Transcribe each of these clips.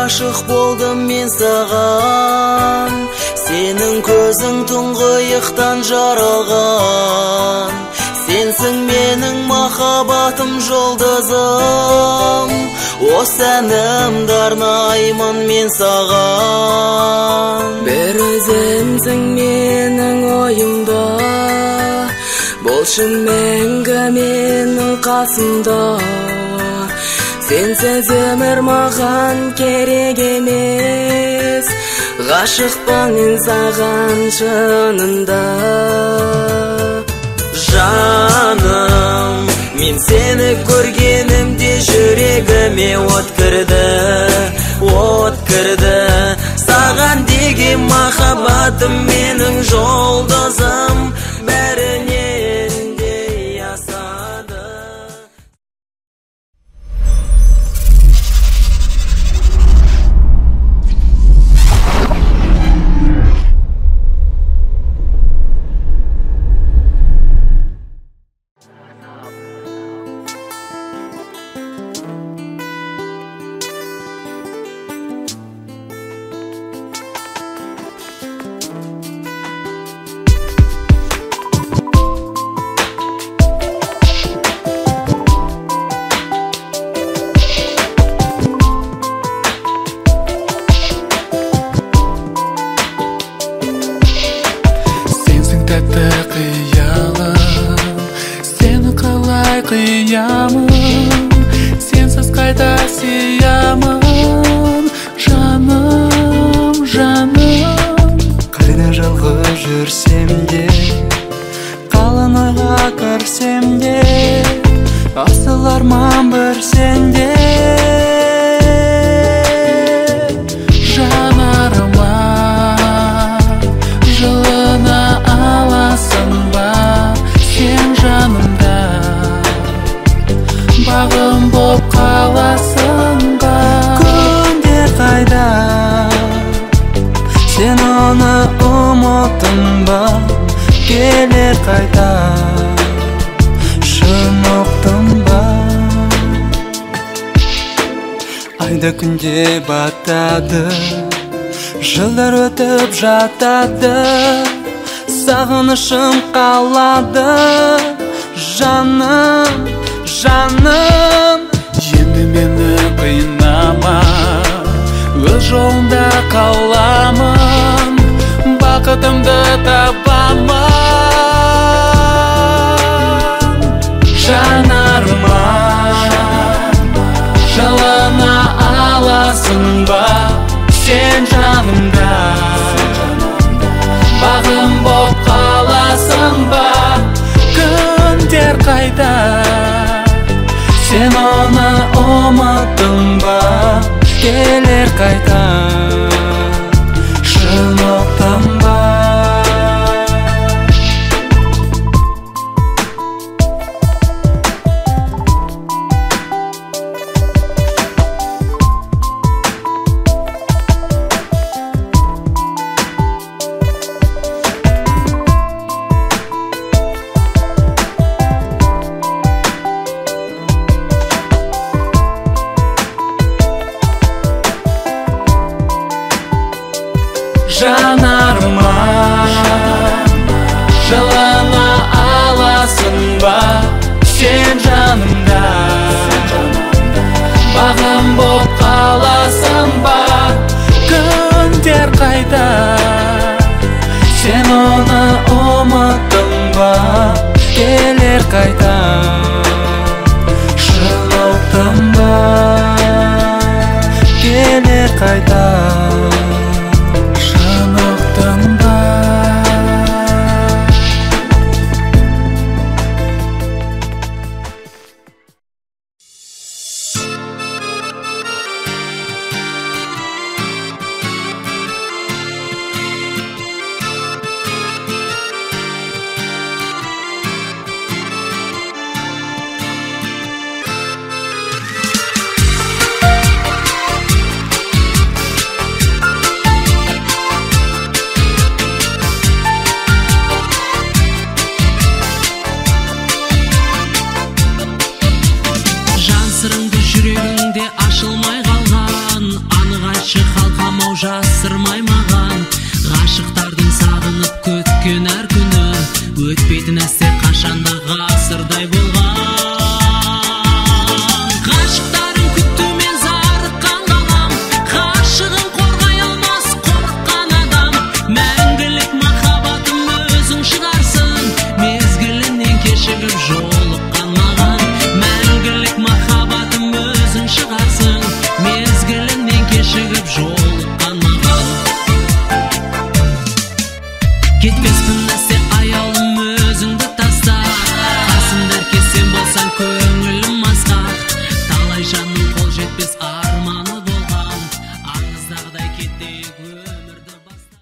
ғашық болдым мен саған. Сенің көзің тұңғиықтан жаралған. Сенсің менің махаббатым жұлдызым. Осы әнімді арнаймын мен саған. Бір өзіңсің менің ойымда, болшы мәңгі менің қасымда. Сенсіз өмір маған керек емес, ғашықпын мен саған шынында. Жаным, мен сені көргенімде жүрегіме от кірді. Саған деген махаббатым менің жұлдызым, бәрінен де асады. Сенсіз қайда сиямын, жаным, жаным. Қайда жалғыз жүрсем де, қалың ойға кірсем де, асыл арман бір сенде. Жанарыма жылына аласың ба, сен жанымда бағым боп қаласың ба. Күндер қайда, сен оны ұмыттың ба, келер қайта, шын ұқтың ба. Айда күнде батады, жылдар өтіп жатады, сағынышым қалады. Жаным, жаным, енді мені қинама, өз жолында қаламын, бақытымды табамын. Жанарыма жылына аласың ба, сен жанымда бағым боп қаласың ба. Күндер қайда, сен оны ұмыттың ба, келер қайта, шын ұқтың ба. Жанарыма жылына аласың ба, сен жанымда бағым боп қаласың ба. Күндер қайда, сен оны ұмыттың ба, келер қайта, шын ұқтың ба. Келер қайта, кетпеспін нәрсе аялым өзіңді таста, қасымда әркез сен болсаң көңілім асқақ, талай жанның қол жетпес арманы болған, аңыздағыдай кетейік өмірді бастап.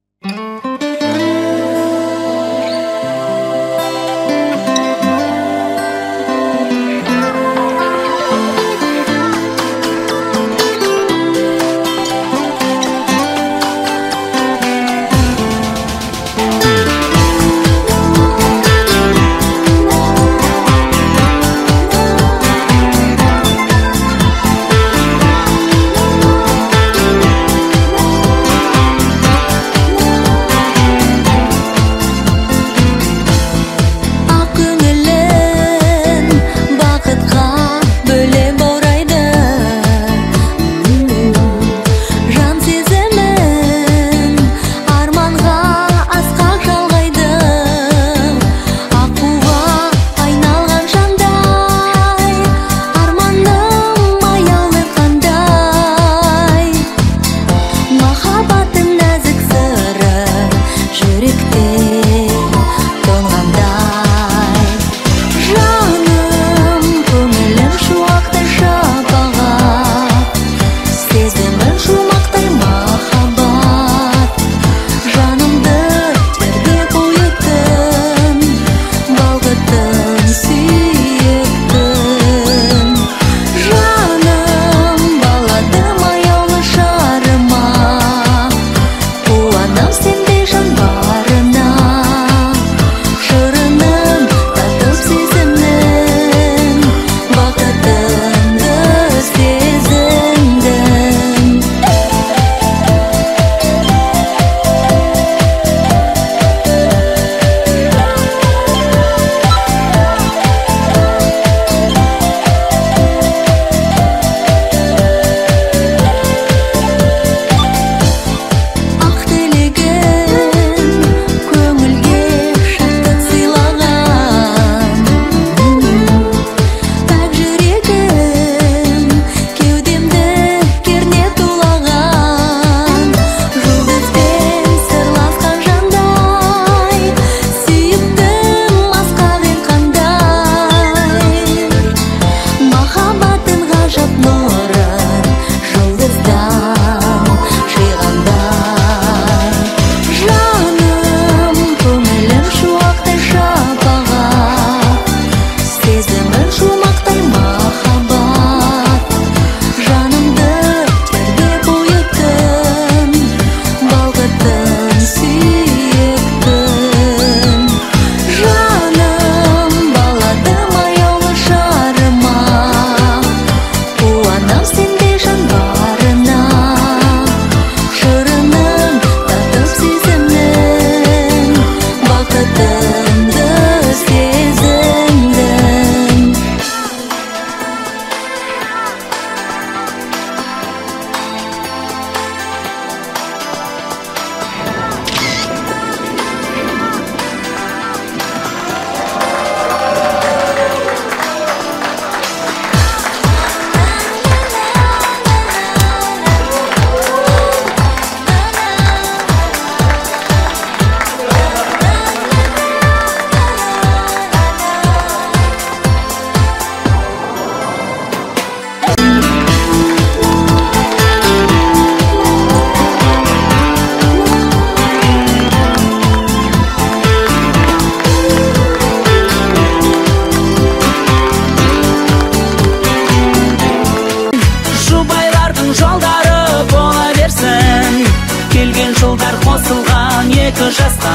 екі жасқа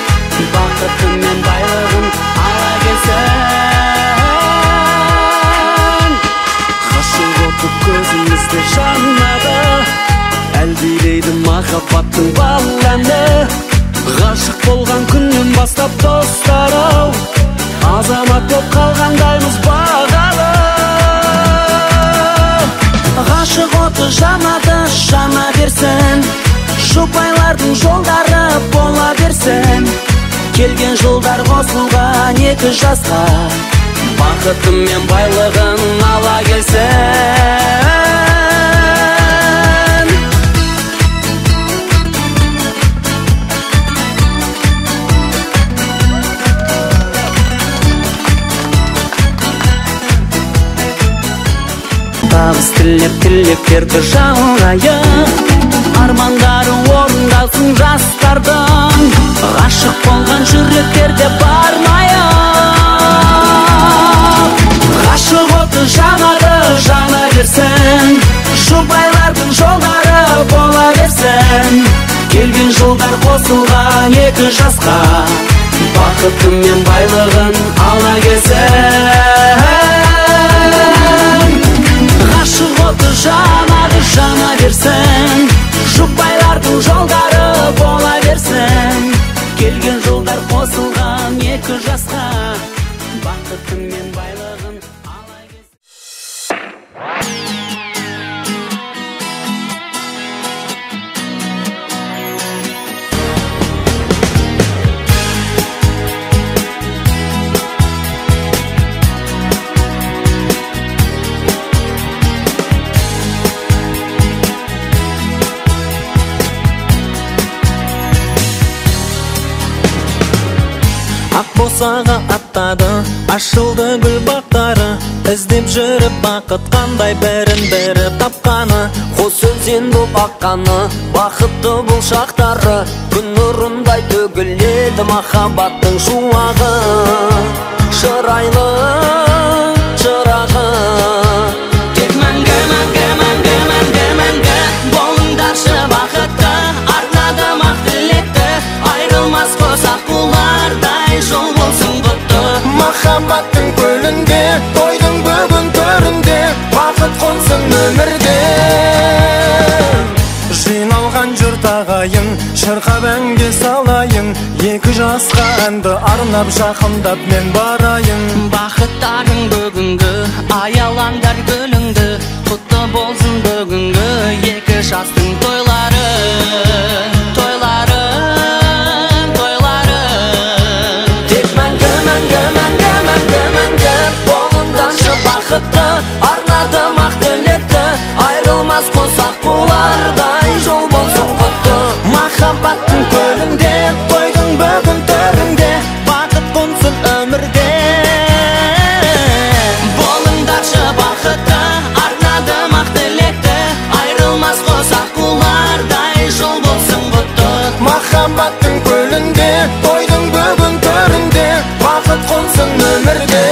бақыты мен байлығын ала келсең. Ғашық оты көзімізде жанады, әлдилейді махаббаттың баланды. Ғашық болған күннен бастап достар-ау, азамат боп қалғандаймыз бағалы. Ғашық оты жанады, жана берсін, жұпайлардың жолдары бола берсін. Келген жылдар қосылған екі жасқа бақыты мен байлығын ала келсең. тілектерді жаурайын. Армандары орындалсын жастардың, ғашық болған жүректерде бармайын. Ғашық оты жанады, жана берсін, жұбайлардың жолдары бола берсін. Келген жылдар қосылған екі жасқа, бақыты мен байлығын ала келсін. Ғашық оты жанады, жана берсін, жұбайлардың жолдары бола берсін. Келген жылдар қосылған екі жасқа, бақыты мен байлығын ала келсін. Ақбосаға аттады, ашылды гүл бақтары, іздеп жүріп бақыт қандай бірін-бірі тапқаны. Қос өзен боп аққаны, бақытты бұл шақтары, күн нұрындай төгіледі махаббаттың шуағы. Шырайлы шырағы, тек мәңгі, мәңгі, мәңгі, мәңгі, мәңгі болыңдаршы бақытты, арнадым ақ тілекті, айрылмас қосақ бұлардай жол болсын құтты. Махаббаттың көлінде, тойдың бүгін төрінде, бақыт қонсын өмірде. Жиналған жұрт ағайын, шырқап әнге салайын, екі жасқа әнді арнап жақындап мен барайын. Бақыттарың бүгінгі, аялаңдар гүліңді, құтты болсын бүгінгі екі жастың тойлары. Тойлары, тойлары, тек мәңгі, мәңгі, мәңгі, мәңгі, мәңгі болыңдаршы бақытты, арнадым ақ тілекті, айрылмас қосақ бұлардай жол болсын құтты. Махаббаттың көлінде, тойдың бүгін төрінде, бақыт қонсын өмірде. Болыңдаршы бақытты, арнадым ақ тілекті, айрылмас қосақ бұлардай жол болсын құтты. Махаббаттың көлінде, тойдың бүгін төрінде, бақыт қонсын өмірде.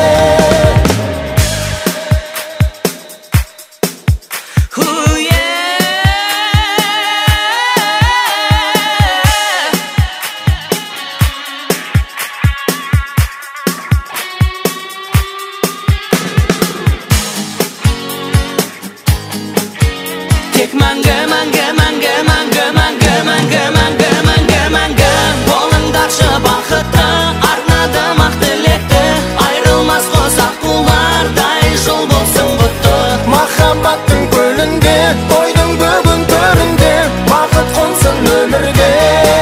Тек мәңгі, мәңгі, мәңгі, мәңгі, мәңгі, мәңгі, мәңгі, мәңгі, мәңгі болыңдаршы бақытты, арнадым ақ тілекті, айрылмас қосақ бұлардай жол болсын құтты. Махаббаттың көлінде, тойдың бүгін төрінде, бақыт қонсын өмірге.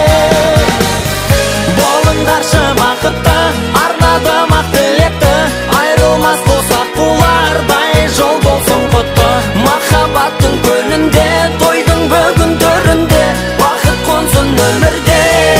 Болыңдаршы бақытты, арнадым ақ тілекті, айрылмас қосақ бұлардай жол болсын құтты. Махаббаттың көлінде, тойдың бүгін төрінде, бақыт қонсын өмірде.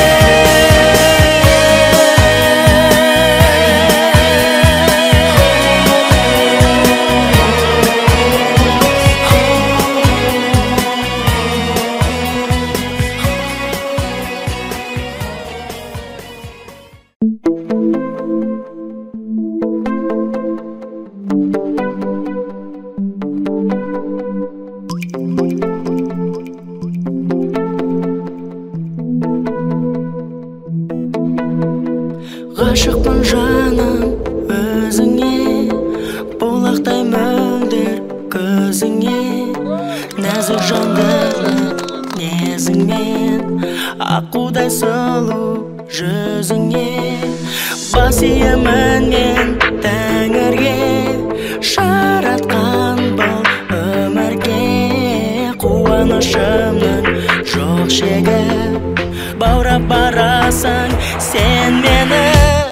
Ғашықпын жаным өзіңе, бұлақтай мөлдір көзіңе, нәзік жандылық незіңмен, аққудай сұлу жүзіңе. Бас иемін мен тәңірге, жаратқан бұл өмірге. Қуанышымның жоқ шегі, баурап барасың сен мені.